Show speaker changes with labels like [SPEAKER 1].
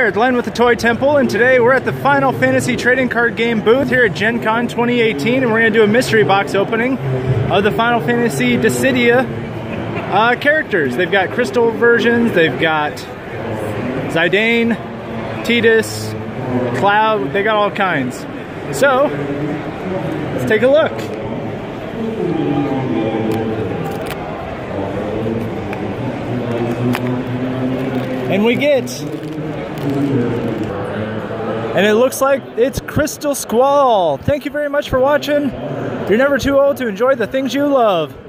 [SPEAKER 1] there, Glenn with the Toy Temple, and today we're at the Final Fantasy trading card game booth here at Gen Con 2018, and we're going to do a mystery box opening of the Final Fantasy Dissidia characters. They've got crystal versions, they've got Zidane, Tidus, Cloud, they got all kinds. So, let's take a look. And we get, and it looks like it's Crystal Squall. Thank you very much for watching. You're never too old to enjoy the things you love.